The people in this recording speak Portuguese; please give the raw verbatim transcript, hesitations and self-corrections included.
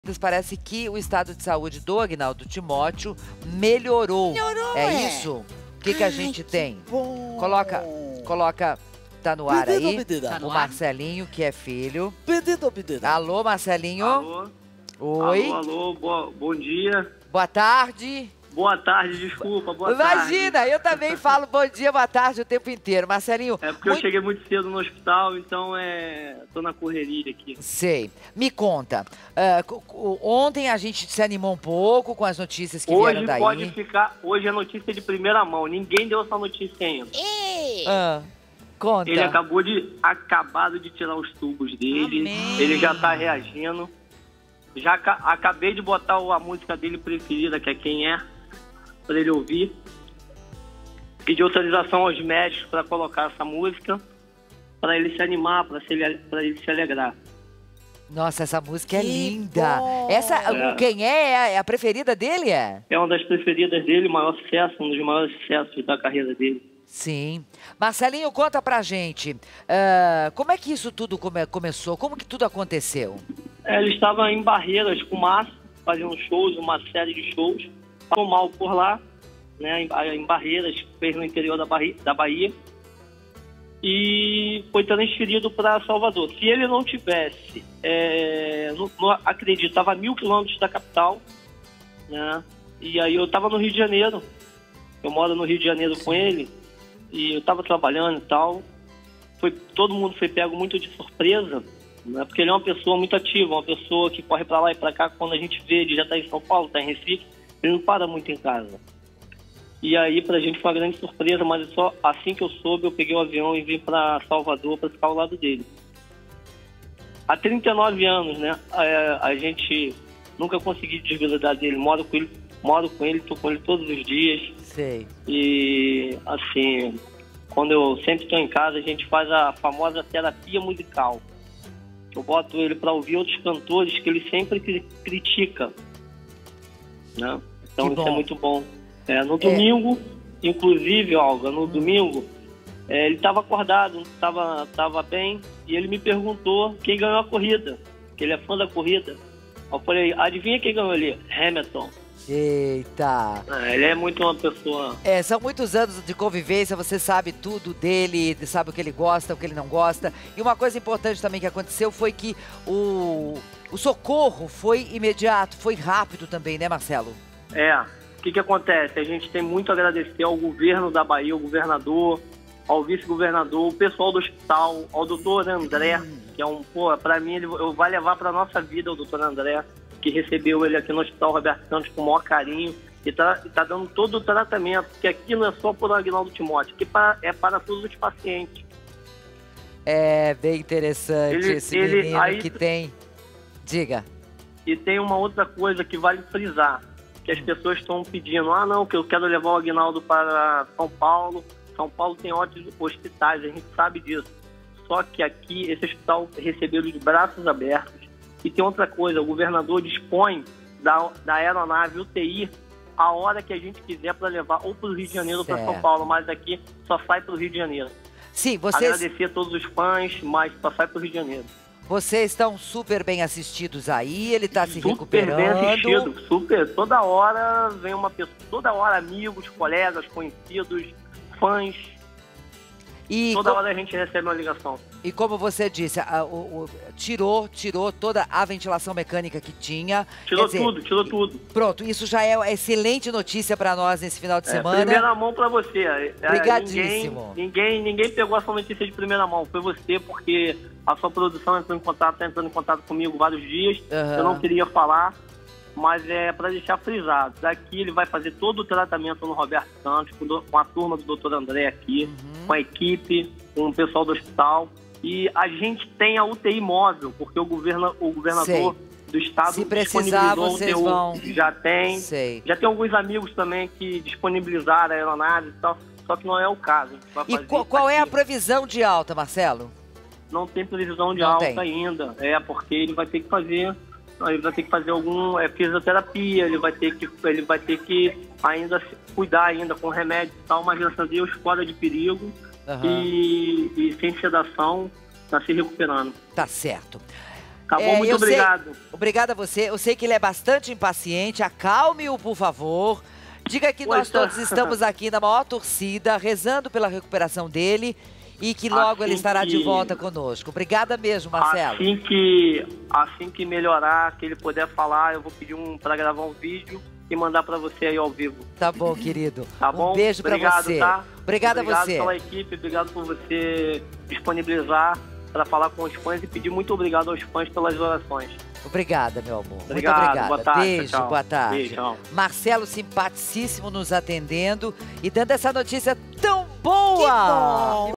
Parece que o estado de saúde do Agnaldo Timóteo melhorou. Melhorou, é, é isso? O que, que a gente que tem? Bom. Coloca, coloca, tá no ar Pedido, aí, pedido. Tá o no Marcelinho, que é filho. Pedido, pedido. Alô, Marcelinho? Alô? Oi. Alô, alô, boa, bom dia. Boa tarde. Boa tarde, desculpa, boa Imagina, tarde. eu também falo bom dia, boa tarde o tempo inteiro. Marcelinho... É porque muito... eu cheguei muito cedo no hospital, então é... tô na correria aqui. Sei. Me conta, uh, ontem a gente se animou um pouco com as notícias que Hoje vieram daí. pode ficar, hoje é notícia de primeira mão, ninguém deu essa notícia ainda. Ei. Ah, conta. Ele acabou de, acabado de tirar os tubos dele, Amém. Ele já tá reagindo. Já ca acabei de botar a música dele preferida, que é Quem É, para ele ouvir. Pedi autorização aos médicos para colocar essa música, para ele se animar, para para ele se alegrar. Nossa, essa música é Que linda. bom. Essa, É. Quem é? É a preferida dele, é? É uma das preferidas dele, o maior sucesso, um dos maiores sucessos da carreira dele. Sim. Marcelinho, conta pra gente. Uh, como é que isso tudo come começou? Como que tudo aconteceu? É, ele estava em Barreiras com o Márcio, fazendo shows, uma série de shows. Passou mal por lá, né, em, em Barreiras, fez no interior da, Bahia, da Bahia. E foi transferido para Salvador. Se ele não tivesse, é, não, não acredito, estava a mil quilômetros da capital, né? E aí eu estava no Rio de Janeiro. Eu moro no Rio de Janeiro com ele. E eu estava trabalhando e tal. Foi, todo mundo foi pego muito de surpresa, né? Porque ele é uma pessoa muito ativa, uma pessoa que corre para lá e para cá. Quando a gente vê, ele já está em São Paulo, está em Recife, ele não para muito em casa. E aí pra gente foi uma grande surpresa, mas só assim que eu soube, eu peguei o avião e vim para Salvador para ficar ao lado dele. Há trinta e nove anos, né? A, a gente nunca consegui desgrudar dele. Moro com ele, moro com ele, tô com ele todos os dias. Sei. E assim, quando eu sempre estou em casa, a gente faz a famosa terapia musical. Eu boto ele para ouvir outros cantores que ele sempre cri critica, né? Então Que isso bom. é muito bom. É, no domingo, é. inclusive, Olga, no domingo, é, ele estava acordado, estava tava bem, e ele me perguntou quem ganhou a corrida, que ele é fã da corrida. Eu falei, adivinha quem ganhou ali? Hamilton. Eita. É, ele é muito uma pessoa... É, são muitos anos de convivência, você sabe tudo dele, sabe o que ele gosta, o que ele não gosta. E uma coisa importante também que aconteceu foi que o, o socorro foi imediato, foi rápido também, né, Marcelo? É, o que que acontece? A gente tem muito a agradecer ao governo da Bahia, ao governador, ao vice-governador, o pessoal do hospital, ao doutor André, que é um, pô, pra mim, ele vai levar pra nossa vida o doutor André, que recebeu ele aqui no Hospital Roberto Santos com o maior carinho e tá, tá dando todo o tratamento, porque aqui não é só por Agnaldo Timóteo, aqui pra, é para todos os pacientes. É bem interessante Ele- esse ele- menino aí- que tem... Diga. E tem uma outra coisa que vale frisar, que as pessoas estão pedindo, ah não, que eu quero levar o Agnaldo para São Paulo, São Paulo tem ótimos hospitais, a gente sabe disso. Só que aqui, esse hospital recebeu de braços abertos. E tem outra coisa, o governador dispõe da, da aeronave U T I a hora que a gente quiser para levar ou para o Rio de Janeiro ou para São Certo. Paulo, mas aqui só sai para o Rio de Janeiro. Sim, vocês, Agradecer a todos os fãs, mas só sai para o Rio de Janeiro. vocês estão super bem assistidos aí, ele está se Super bem recuperando. assistido, super. Toda hora vem uma pessoa, toda hora amigos, colegas, conhecidos, fãs. E, Toda co- hora a gente recebe uma ligação. e como você disse, a- o- o- tirou, tirou toda a ventilação mecânica que tinha. Tirou Quer dizer, tudo, tirou tudo. Pronto, isso já é excelente notícia para nós nesse final de É, semana. primeira mão pra você. É, Obrigadíssimo. Ninguém, ninguém, ninguém pegou essa notícia de primeira mão. Foi você, porque a sua produção entrou em contato, tá entrando em contato comigo vários dias. Aham. Eu não queria falar, mas é para deixar frisado. Daqui ele vai fazer todo o tratamento no Roberto Santos, com, do- com a turma do doutor André aqui, Uhum. com a equipe, com o pessoal do hospital. E a gente tem a U T I móvel, porque o, governa, o governador do estado Se precisar, disponibilizou vocês a U T I. vão- Já tem. Sei. Já tem alguns amigos também que disponibilizaram a aeronave e tal, só que não é o caso. A gente vai E fazer qual, qual é a aqui. previsão de alta, Marcelo? Não tem previsão de Não alta tem. ainda. É, porque ele vai ter que fazer. Ele vai ter que fazer algum é, fisioterapia, ele vai ter que, ele vai ter que ainda se cuidar ainda com remédio e tal, mas graças a Deus fora de perigo. Aham. E, e sem sedação, está se recuperando. Tá certo. Tá bom, muito eu obrigado. Sei, obrigada a você. Eu sei que ele é bastante impaciente. Acalme-o, por favor. Diga que nós Poxa. todos estamos aqui na maior torcida, rezando pela recuperação dele e que logo Assim ele estará que- de volta conosco. Obrigada mesmo, Marcelo. Assim que, assim que melhorar, que ele puder falar, eu vou pedir um para gravar um vídeo e mandar para você aí ao vivo. Tá bom, querido. Tá um bom? beijo pra Obrigado, você. Tá? Obrigada a obrigado você. pela equipe, obrigado por você disponibilizar para falar com os fãs e pedir muito obrigado aos fãs pelas orações. Obrigada, meu amor. Obrigado, Muito obrigada. boa tarde, Beijo, tchau. boa tarde. Beijo, tchau. Marcelo simpaticíssimo nos atendendo e dando essa notícia tão boa. Que bom.